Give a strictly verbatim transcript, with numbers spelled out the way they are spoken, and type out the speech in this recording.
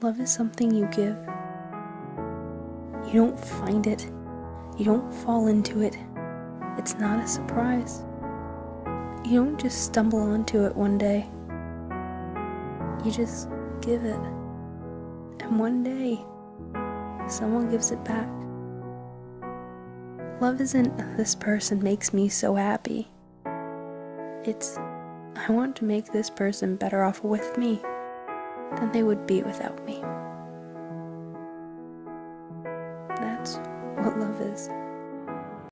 Love is something you give. You don't find it. You don't fall into it. It's not a surprise. You don't just stumble onto it one day. You just give it. And one day, someone gives it back. Love isn't this person makes me so happy. It's I want to make this person better off with me than they would be without me. That's what love is.